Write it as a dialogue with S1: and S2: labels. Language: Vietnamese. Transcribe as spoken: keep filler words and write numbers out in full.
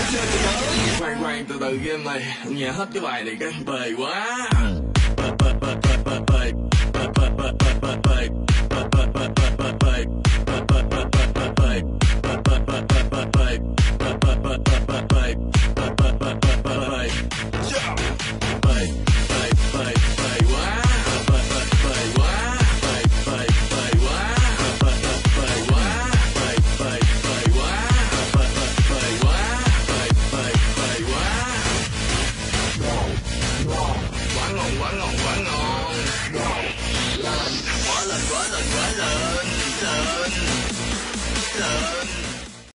S1: Khoan khoan từ từ game này, nghe hết cái bài này cái bề quá.